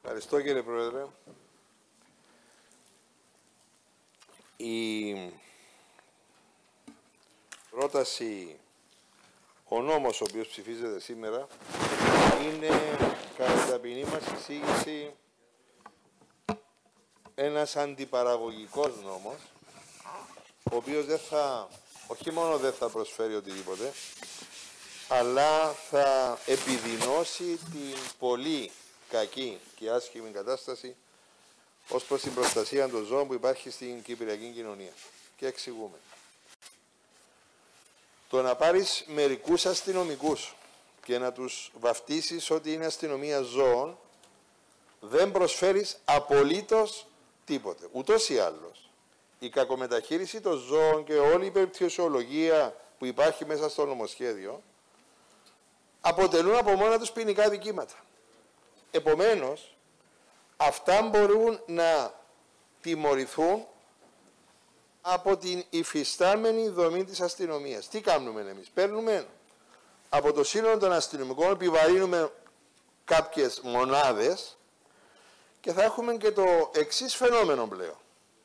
Ευχαριστώ κύριε Πρόεδρε. Η πρόταση, ο νόμος ο οποίος ψηφίζεται σήμερα είναι κατά την ταπεινή μας εισήγηση ένας αντιπαραγωγικός νόμος, ο οποίος όχι μόνο δεν θα προσφέρει οτιδήποτε, αλλά θα επιδεινώσει την πολύ κακή και άσχημη κατάσταση ως προς την προστασία των ζώων που υπάρχει στην κυπριακή κοινωνία. Και εξηγούμε. Το να πάρεις μερικούς αστυνομικούς και να τους βαφτίσεις ότι είναι αστυνομία ζώων δεν προσφέρεις απολύτως τίποτε. Ούτως ή άλλως, η κακομεταχείριση των ζώων και όλη η περιπτωσιολογία που υπάρχει μέσα στο νομοσχέδιο αποτελούν από μόνα τους ποινικά δικήματα. Επομένως, αυτά μπορούν να τιμωρηθούν από την υφιστάμενη δομή της αστυνομίας. Τι κάνουμε εμείς? Παίρνουμε από το σύνολο των αστυνομικών, επιβαρύνουμε κάποιες μονάδες και θα έχουμε και το εξής φαινόμενο πλέον.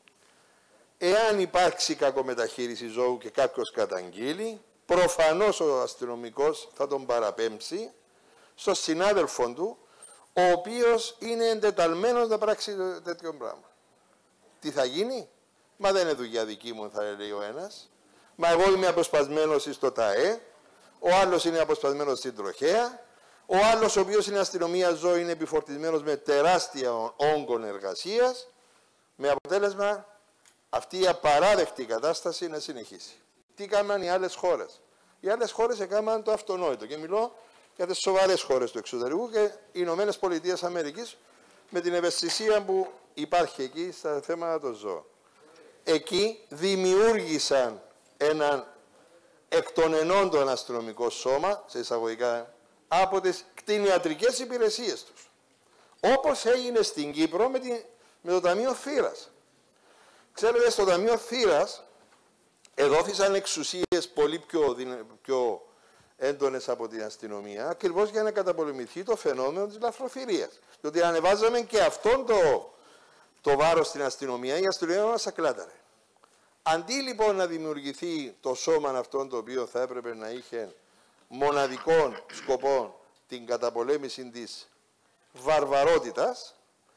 Εάν υπάρξει κακομεταχείριση ζώου και κάποιος καταγγείλει, προφανώς ο αστυνομικός θα τον παραπέμψει στον συνάδελφο του, ο οποίος είναι εντεταλμένος να πράξει τέτοιο πράγμα. Τι θα γίνει? Μα δεν είναι δουλειά δική μου, θα λέει ο ένας. Μα εγώ είμαι αποσπασμένος στο ΤΑΕ, ο άλλος είναι αποσπασμένος στην τροχέα, ο άλλος ο οποίος είναι αστυνομία ζώου είναι επιφορτισμένος με τεράστια όγκων εργασίας, με αποτέλεσμα αυτή η απαράδεκτη κατάσταση να συνεχίσει. Τι κάναν οι άλλες χώρες? Οι άλλες χώρες έκαναν το αυτονόητο και μιλώ για τις σοβαρές χώρες του εξωτερικού και οι Ηνωμένες Πολιτείες Αμερικής με την ευαισθησία που υπάρχει εκεί στα θέματα των ζώων. Εκεί δημιούργησαν έναν εκ των ενόντων αστυνομικό σώμα, σε εισαγωγικά, από τις κτηνιατρικές υπηρεσίες τους. Όπως έγινε στην Κύπρο με το Ταμείο Θήρας. Ξέρετε, στο Ταμείο Θήρας εδόθησαν εξουσίες πολύ πιο έντονες από την αστυνομία, ακριβώς για να καταπολεμηθεί το φαινόμενο της λαθροθυρίας. Διότι ανεβάζαμε και αυτόν το βάρος στην αστυνομία, η αστυνομία μας ακλάταρε. Αντί λοιπόν να δημιουργηθεί το σώμα αυτόν το οποίο θα έπρεπε να είχε μοναδικών σκοπών την καταπολέμηση της βαρβαρότητας,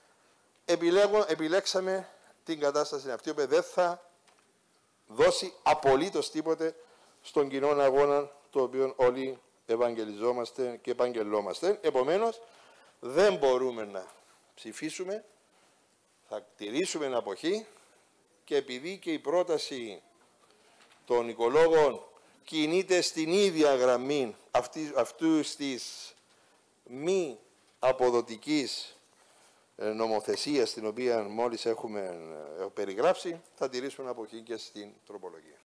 επιλέξαμε την κατάσταση αυτή που δεν θα δώσει απολύτως τίποτε στον κοινό αγώνα το οποίο όλοι ευαγγελιζόμαστε και επαγγελόμαστε. Επομένως, δεν μπορούμε να ψηφίσουμε, θα τηρήσουμε αποχή και επειδή και η πρόταση των οικολόγων κινείται στην ίδια γραμμή αυτού της μη αποδοτικής νομοθεσίας την οποία μόλις έχουμε περιγράψει, θα τηρήσουμε αποχή και στην τροπολογία.